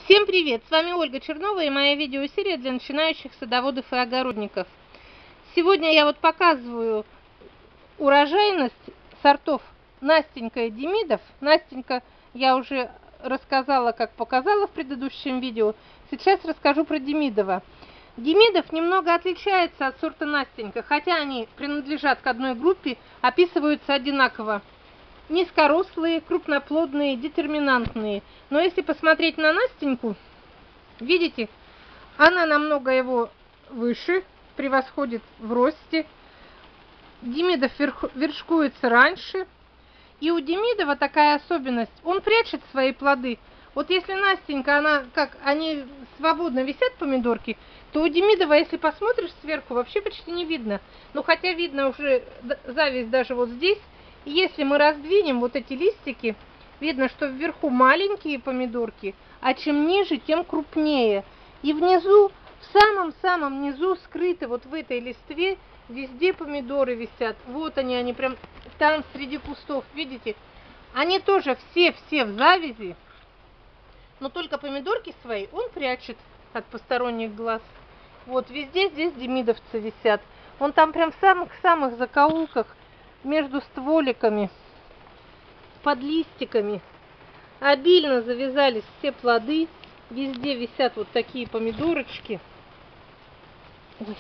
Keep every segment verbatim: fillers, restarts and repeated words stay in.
Всем привет! С вами Ольга Чернова и моя видеосерия для начинающих садоводов и огородников. Сегодня я вот показываю урожайность сортов Настенька и Демидов. Настенька я уже рассказала, как показала в предыдущем видео. Сейчас расскажу про Демидова. Демидов немного отличается от сорта Настенька, хотя они принадлежат к одной группе, описываются одинаково. Низкорослые, крупноплодные, детерминантные. Но если посмотреть на Настеньку, видите, она намного его выше, превосходит в росте. Демидов вершкуется раньше. И у Демидова такая особенность, он прячет свои плоды. Вот если Настенька, она как, они свободно висят, помидорки, то у Демидова, если посмотришь сверху, вообще почти не видно. Но хотя видно уже зависть даже вот здесь. Если мы раздвинем вот эти листики, видно, что вверху маленькие помидорки, а чем ниже, тем крупнее. И внизу, в самом-самом низу, скрыты вот в этой листве, везде помидоры висят. Вот они, они прям там среди кустов, видите? Они тоже все-все в завязи, но только помидорки свои он прячет от посторонних глаз. Вот везде здесь демидовцы висят. Он там прям в самых-самых закоулках, между стволиками, под листиками. Обильно завязались все плоды. Везде висят вот такие помидорочки. Ой.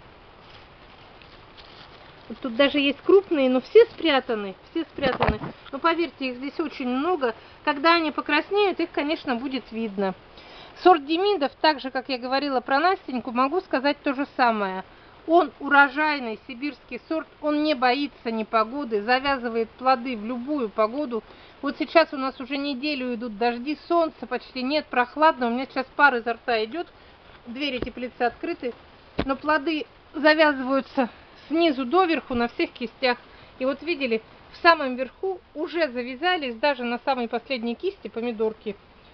Вот тут даже есть крупные, но все спрятаны. Все спрятаны. Но поверьте, их здесь очень много. Когда они покраснеют, их, конечно, будет видно. Сорт Демидов, так же, как я говорила про Настеньку, могу сказать то же самое. Он урожайный сибирский сорт, он не боится непогоды, завязывает плоды в любую погоду. Вот сейчас у нас уже неделю идут дожди, солнца почти нет, прохладно. У меня сейчас пар изо рта идет, двери теплицы открыты, но плоды завязываются снизу доверху на всех кистях. И вот видели, в самом верху уже завязались даже на самой последней кисти помидорки.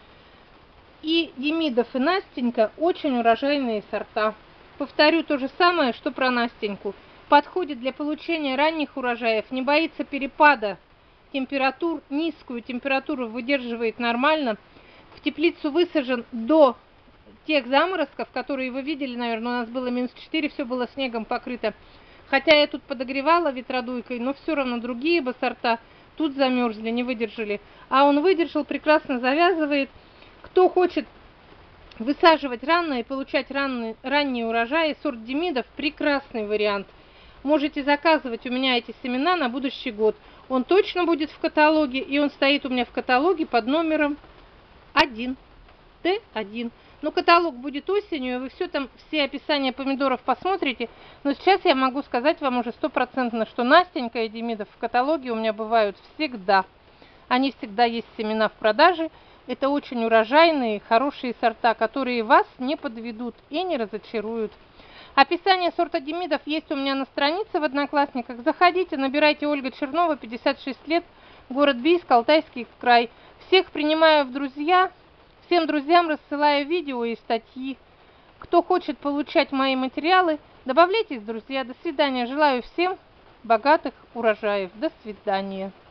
И Демидов и Настенька очень урожайные сорта. Повторю то же самое, что про Настеньку. Подходит для получения ранних урожаев, не боится перепада температур, низкую температуру выдерживает нормально. В теплицу высажен до тех заморозков, которые вы видели, наверное, у нас было минус четыре, все было снегом покрыто. Хотя я тут подогревала ветродуйкой, но все равно другие бы сорта тут замерзли, не выдержали. А он выдержал, прекрасно завязывает. Кто хочет высаживать рано и получать ранние, ранние урожаи, сорт Демидов прекрасный вариант. Можете заказывать у меня эти семена на будущий год. Он точно будет в каталоге, и он стоит у меня в каталоге под номером один, Т один. Но каталог будет осенью, и вы все там, все описания помидоров посмотрите. Но сейчас я могу сказать вам уже стопроцентно, что Настенька и Демидов в каталоге у меня бывают всегда. Они всегда есть семена в продаже. Это очень урожайные, хорошие сорта, которые вас не подведут и не разочаруют. Описание сорта Демидов есть у меня на странице в Одноклассниках. Заходите, набирайте Ольга Чернова, пятьдесят шесть лет, город Бийск, Алтайский край. Всех принимаю в друзья, всем друзьям рассылаю видео и статьи. Кто хочет получать мои материалы, добавляйтесь, друзья. До свидания. Желаю всем богатых урожаев. До свидания.